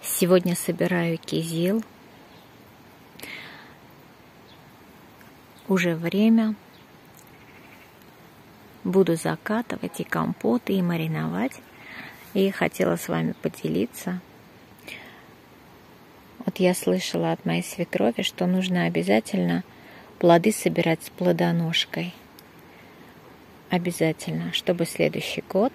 Сегодня собираю кизил. Уже время. Буду закатывать и компоты, и мариновать. И хотела с вами поделиться. Вот я слышала от моей свекрови, что нужно обязательно плоды собирать с плодоножкой. Обязательно, чтобы следующий год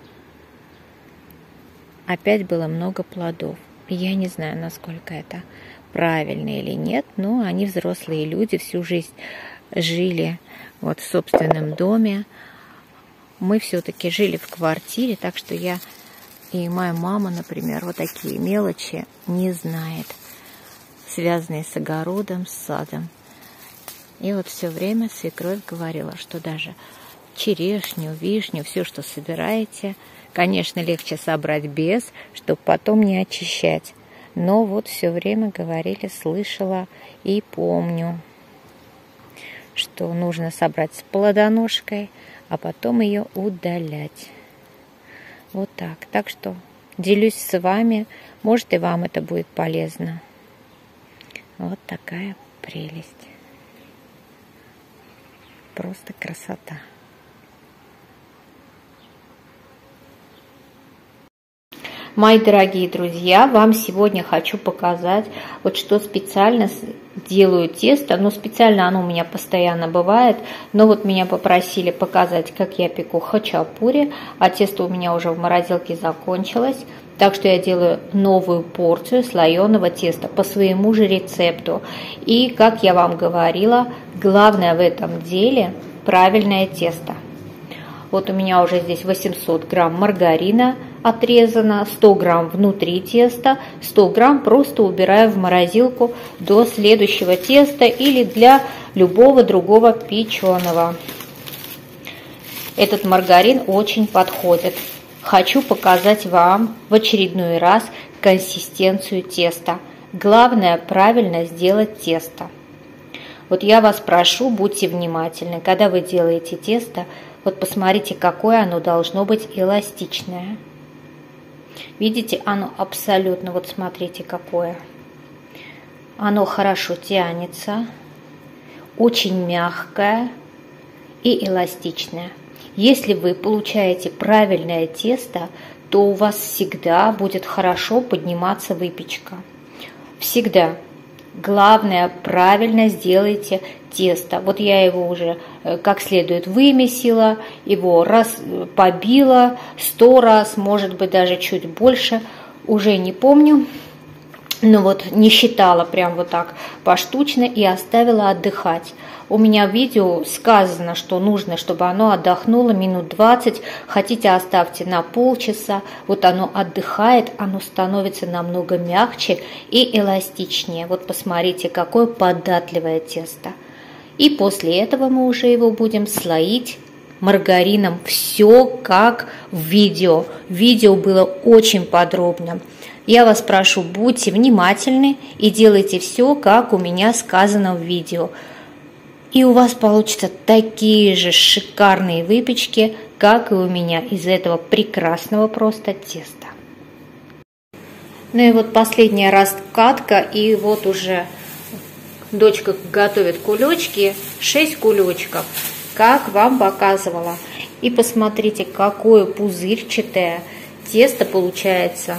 опять было много плодов. Я не знаю, насколько это правильно или нет, но они взрослые люди, всю жизнь жили вот в собственном доме. Мы все-таки жили в квартире, так что я и моя мама, например, вот такие мелочи не знает, связанные с огородом, с садом. И вот все время свекровь говорила, что даже черешню, вишню, все, что собираете, конечно, легче собрать без, чтобы потом не очищать. Но вот все время говорили, слышала и помню, что нужно собрать с плодоножкой, а потом ее удалять. Вот так. Так что делюсь с вами. Может, и вам это будет полезно. Вот такая прелесть. Просто красота. Мои дорогие друзья, вам сегодня хочу показать, вот что специально делаю тесто. Но специально оно у меня постоянно бывает. Но вот меня попросили показать, как я пеку хачапури. А тесто у меня уже в морозилке закончилось. Так что я делаю новую порцию слоеного теста по своему же рецепту. И, как я вам говорила, главное в этом деле правильное тесто. Вот у меня уже здесь 800 грамм маргарина отрезано, 100 грамм внутри теста, 100 грамм просто убираю в морозилку до следующего теста или для любого другого печеного. Этот маргарин очень подходит. Хочу показать вам в очередной раз консистенцию теста. Главное правильно сделать тесто. Вот я вас прошу, будьте внимательны, когда вы делаете тесто, вот посмотрите, какое оно должно быть эластичное. Видите, оно абсолютно, вот смотрите, какое. Оно хорошо тянется, очень мягкое и эластичное. Если вы получаете правильное тесто, то у вас всегда будет хорошо подниматься выпечка. Всегда. Главное, правильно сделайте тесто. Вот я его уже как следует вымесила, его раз побила 100 раз, может быть даже чуть больше, уже не помню. Но вот не считала прям вот так поштучно и оставила отдыхать. У меня в видео сказано, что нужно, чтобы оно отдохнуло минут 20. Хотите, оставьте на полчаса. Вот оно отдыхает, оно становится намного мягче и эластичнее. Вот посмотрите, какое податливое тесто. И после этого мы уже его будем слоить маргарином. Все как в видео. Видео было очень подробно. Я вас прошу, будьте внимательны и делайте все, как у меня сказано в видео. И у вас получатся такие же шикарные выпечки, как и у меня из этого прекрасного просто теста. Ну и вот последняя раскатка, и вот уже дочка готовит кулечки, 6 кулечков, как вам показывала. И посмотрите, какое пузырчатое тесто получается.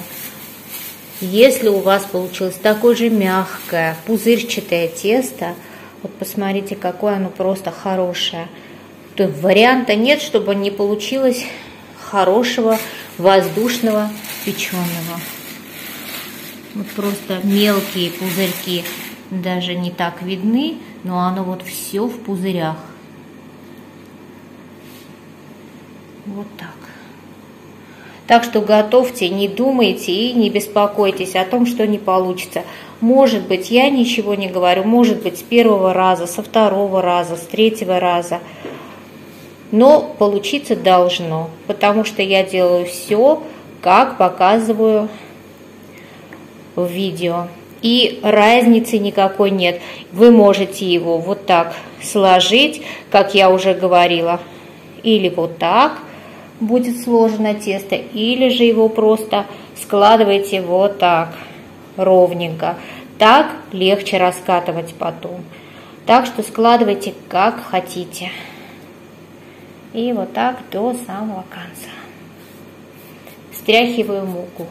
Если у вас получилось такое же мягкое, пузырчатое тесто, вот посмотрите, какое оно просто хорошее. То варианта нет, чтобы не получилось хорошего воздушного печеного. Вот просто мелкие пузырьки даже не так видны, но оно вот все в пузырях. Вот так. Так что готовьте, не думайте и не беспокойтесь о том, что не получится. Может быть, я ничего не говорю, может быть, с первого раза, со второго раза, с третьего раза. Но получиться должно, потому что я делаю все, как показываю в видео. И разницы никакой нет. Вы можете его вот так сложить, как я уже говорила, или вот так будет сложено тесто, или же его просто складываете вот так. ровненько. Так легче раскатывать потом. Так что складывайте как хотите. И вот так до самого конца. Стряхиваю муку.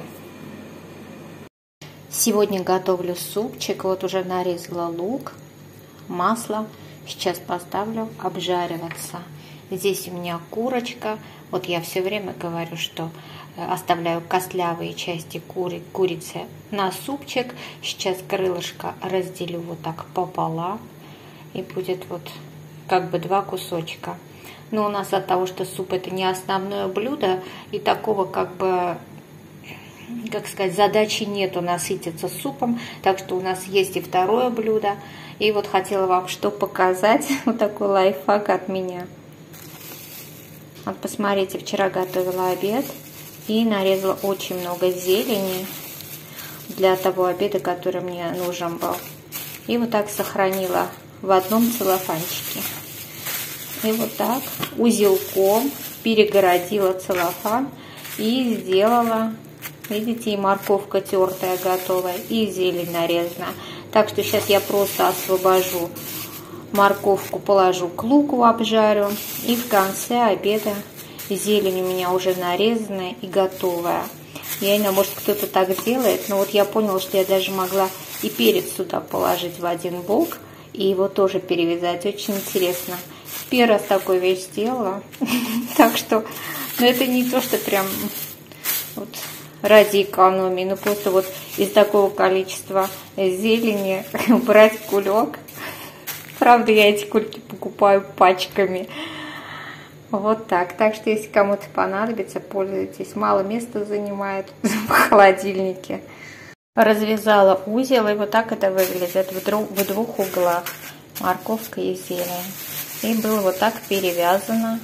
Сегодня готовлю супчик. Вот уже нарезала лук, масло. Сейчас поставлю обжариваться. Здесь у меня курочка. Вот я все время говорю, что оставляю костлявые части курицы на супчик. Сейчас крылышко разделю вот так пополам. И будет вот как бы 2 кусочка. Но у нас от того, что суп это не основное блюдо, и такого как бы, как сказать, задачи нету насытиться супом. Так что у нас есть и второе блюдо. И вот хотела вам что показать. Вот такой лайфхак от меня. Вот посмотрите, вчера готовила обед. И нарезала очень много зелени для того обеда, который мне нужен был. И вот так сохранила в одном целлофанчике. И вот так узелком перегородила целлофан и сделала, видите, и морковка тертая готовая, и зелень нарезана. Так что сейчас я просто освобожу морковку, положу к луку, обжарю. И в конце обеда зелень у меня уже нарезанная и готовая. Я не знаю, может кто-то так делает, но вот я поняла, что я даже могла и перец сюда положить в один бок и его тоже перевязать. Очень интересно. Первый раз такую вещь сделала. Так что, ну это не то, что прям вот ради экономии, но просто вот из такого количества зелени брать кулек. Правда, я эти кульки покупаю пачками. Вот так. Так что, если кому-то понадобится, пользуйтесь. Мало места занимает в холодильнике. Развязала узел, и вот так это выглядит в 2 углах. Морковка и зелень. И было вот так перевязано,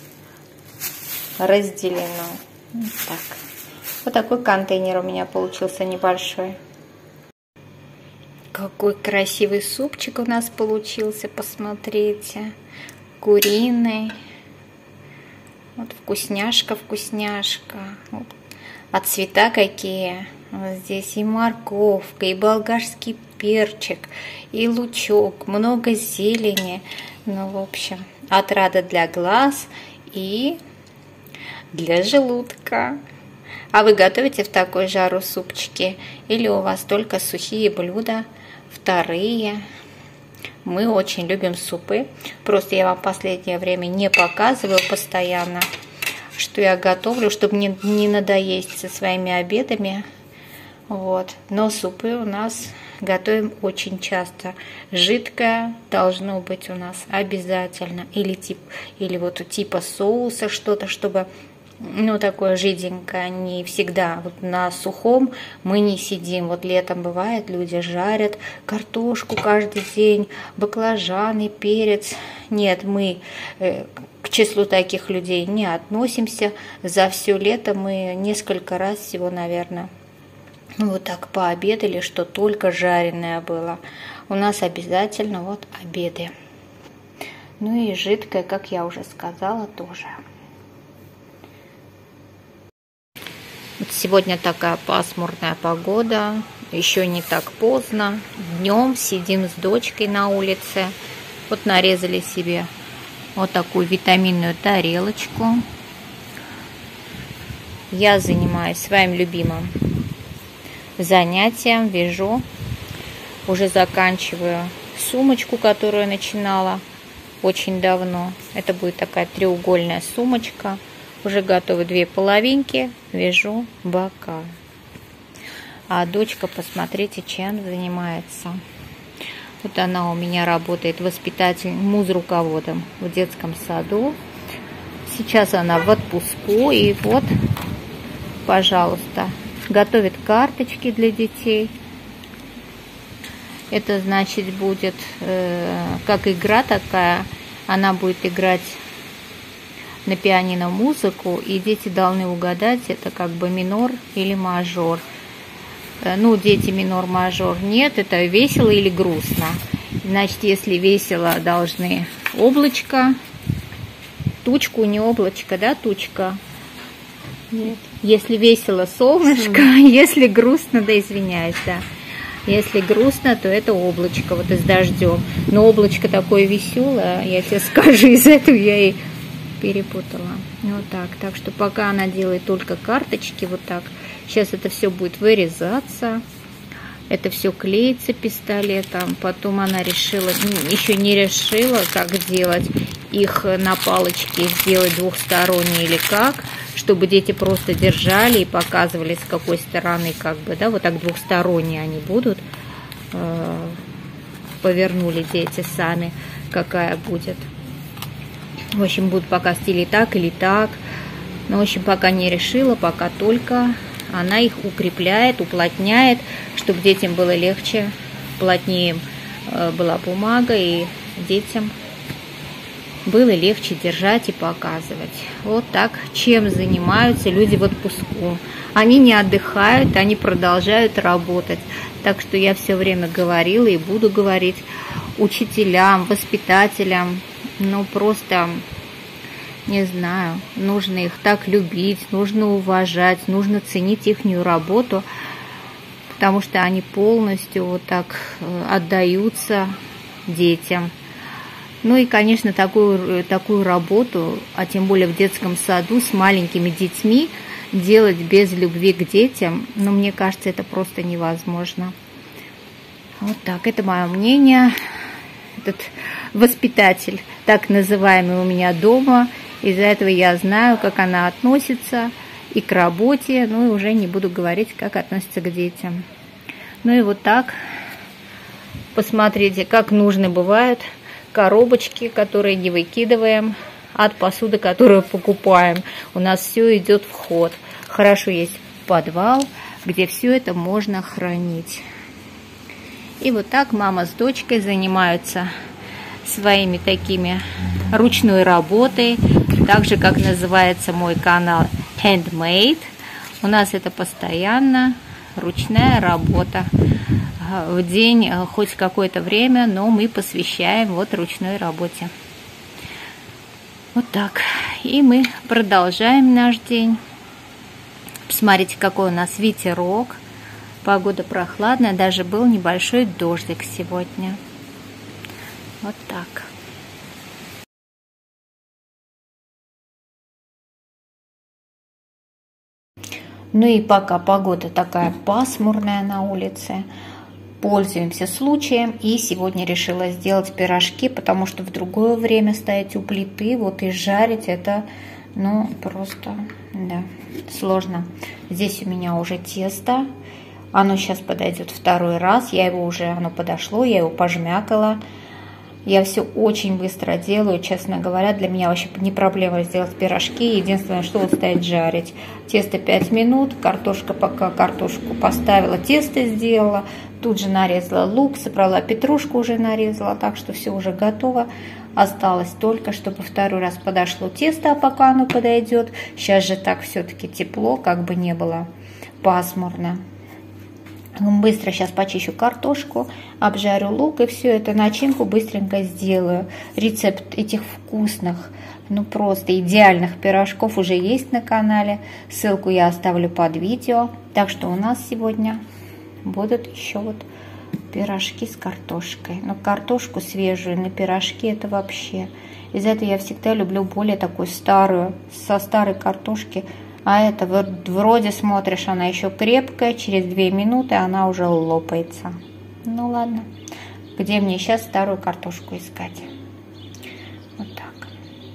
разделено. Вот так. Вот такой контейнер у меня получился небольшой. Какой красивый супчик у нас получился, посмотрите. Куриный. Вот вкусняшка, вкусняшка. Вот. А цвета какие. Вот здесь и морковка, и болгарский перчик, и лучок, много зелени. Ну, в общем, отрада для глаз и для желудка. А вы готовите в такой жару супчики? Или у вас только сухие блюда, вторые? Мы очень любим супы. Просто я вам в последнее время не показываю постоянно, что я готовлю, чтобы не надоесть со своими обедами. Вот. Но супы у нас готовим очень часто. Жидкое должно быть у нас обязательно. Или вот типа соуса что-то, чтобы, ну, такое жиденькое. Не всегда. Вот на сухом мы не сидим. Вот летом бывает, люди жарят картошку каждый день, баклажаны, перец. Нет, мы к числу таких людей не относимся. За все лето мы несколько раз всего, наверное, вот так пообедали, что только жареное было. У нас обязательно вот обеды. Ну и жидкое, как я уже сказала, тоже. Вот сегодня такая пасмурная погода. Еще не так поздно. Днем сидим с дочкой на улице. Вот нарезали себе вот такую витаминную тарелочку. Я занимаюсь своим любимым занятием, вяжу. Уже заканчиваю сумочку, которую начинала очень давно. Это будет такая треугольная сумочка. Уже готовы 2 половинки, вяжу бока. А дочка, посмотрите, чем занимается. Вот она у меня работает муз-руководом в детском саду. Сейчас она в отпуску, и вот, пожалуйста, готовит карточки для детей. Это значит будет как игра такая. Она будет играть на пианино музыку, и дети должны угадать, это как бы минор или мажор. Ну, дети минор-мажор нет, это весело или грустно. Значит, если весело, должны облачко, тучку, не облачко, да, тучка. Нет. Если весело, солнышко, если грустно, да извиняюсь, да. Если грустно, то это облачко вот и с дождем. Но облачко такое веселое, я тебе скажу, из-за этого я и перепутала. Вот так. Так что пока она делает только карточки, вот так. Сейчас это все будет вырезаться. Это все клеится пистолетом. Потом она решила, еще не решила, как делать их на палочке, сделать двухсторонние или как, чтобы дети просто держали и показывали, с какой стороны, как бы, да, вот так двухсторонние они будут. Повернули дети сами, какая будет. В общем, будут пока стили так или так. Но, в общем, пока не решила, пока только она их укрепляет, уплотняет, чтобы детям было легче, плотнее была бумага, и детям было легче держать и показывать. Вот так, чем занимаются люди в отпуску. Они не отдыхают, они продолжают работать. Так что я все время говорила и буду говорить учителям, воспитателям, ну просто... Не знаю, нужно их так любить, нужно уважать, нужно ценить ихнюю работу, потому что они полностью вот так отдаются детям. Ну и, конечно, такую работу, а тем более в детском саду с маленькими детьми, делать без любви к детям, ну, мне кажется, это просто невозможно. Вот так, это мое мнение. Этот воспитатель, так называемый у меня дома, из-за этого я знаю, как она относится и к работе, ну и уже не буду говорить, как относится к детям. Ну и вот так, посмотрите, как нужны бывают коробочки, которые не выкидываем, от посуды, которую покупаем. У нас все идет в ход. Хорошо есть подвал, где все это можно хранить. И вот так мама с дочкой занимаются своими такими ручной работой, так же, как называется мой канал Handmade. У нас это постоянно ручная работа. В день хоть какое-то время, но мы посвящаем вот ручной работе. Вот так. И мы продолжаем наш день. Посмотрите, какой у нас ветерок. Погода прохладная, даже был небольшой дождик сегодня. Вот так. Ну и пока погода такая пасмурная на улице, пользуемся случаем. И сегодня решила сделать пирожки, потому что в другое время стоять у плиты, вот и жарить, это, ну, просто, да, сложно. Здесь у меня уже тесто. Оно сейчас подойдет второй раз. Оно подошло, я его пожмякала. Я все очень быстро делаю, честно говоря. Для меня вообще не проблема сделать пирожки. Единственное, что вот стоять жарить. Тесто 5 минут, картошка, пока картошку поставила, тесто сделала. Тут же нарезала лук, собрала петрушку, уже нарезала. Так что все уже готово. Осталось только, чтобы второй раз подошло тесто, а пока оно подойдет. Сейчас же так все-таки тепло, как бы не было пасмурно. Быстро сейчас почищу картошку, обжарю лук и все это, начинку быстренько сделаю. Рецепт этих вкусных, ну просто идеальных пирожков уже есть на канале. Ссылку я оставлю под видео. Так что у нас сегодня будут еще вот пирожки с картошкой. Но картошку свежую на пирожки это вообще. Из-за этого я всегда люблю более такую старую, со старой картошки. А это вроде смотришь, она еще крепкая, через 2 минуты она уже лопается. Ну ладно, где мне сейчас старую картошку искать? Вот так.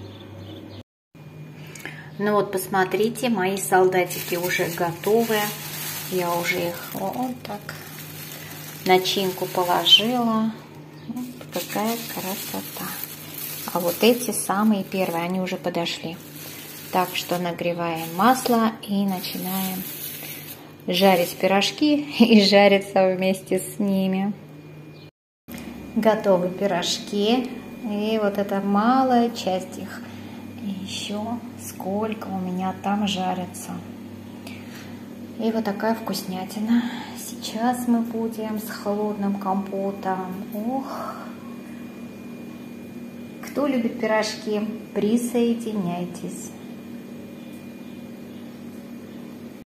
Ну вот посмотрите, мои солдатики уже готовы. Я уже их вот так начинку положила. Вот какая красота. А вот эти самые первые, они уже подошли. Так что нагреваем масло и начинаем жарить пирожки и жариться вместе с ними. Готовы пирожки. И вот это малая часть их. И еще сколько у меня там жарится. И вот такая вкуснятина. Сейчас мы будем с холодным компотом. Ох! Кто любит пирожки, присоединяйтесь.